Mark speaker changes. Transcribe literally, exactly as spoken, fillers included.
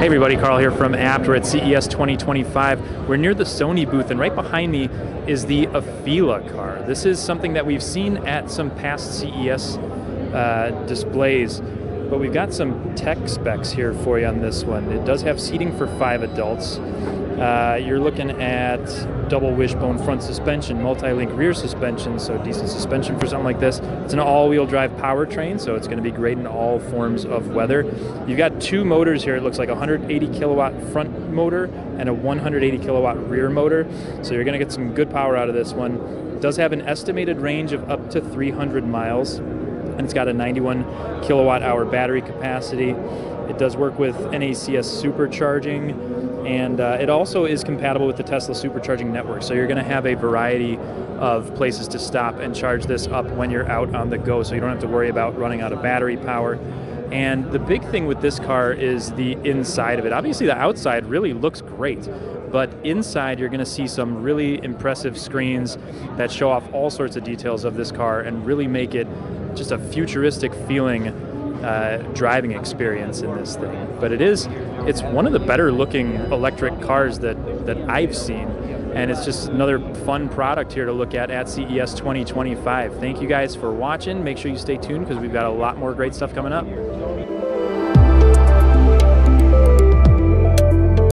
Speaker 1: Hey everybody, Carl here from Apt. We're at C E S twenty twenty-five. We're near the Sony booth, and right behind me is the Afeela car. This is something that we've seen at some past C E S uh, displays, but we've got some tech specs here for you on this one. It does have seating for five adults. Uh, you're looking at double wishbone front suspension, multi-link rear suspension, so decent suspension for something like this. It's an all-wheel drive powertrain, so it's going to be great in all forms of weather. You've got two motors here. It looks like a one hundred eighty kilowatt front motor and a one hundred eighty kilowatt rear motor, so you're going to get some good power out of this one. It does have an estimated range of up to three hundred miles, and it's got a ninety-one kilowatt hour battery capacity. It does work with N A C S Supercharging, and uh, it also is compatible with the Tesla Supercharging network. So you're going to have a variety of places to stop and charge this up when you're out on the go, so you don't have to worry about running out of battery power. And the big thing with this car is the inside of it. Obviously the outside really looks great, but inside you're going to see some really impressive screens that show off all sorts of details of this car and really make it just a futuristic feeling uh, driving experience in this thing. But it is, it's one of the better looking electric cars that, that I've seen, and it's just another fun product here to look at at C E S twenty twenty-five. Thank you guys for watching. Make sure you stay tuned because we've got a lot more great stuff coming up.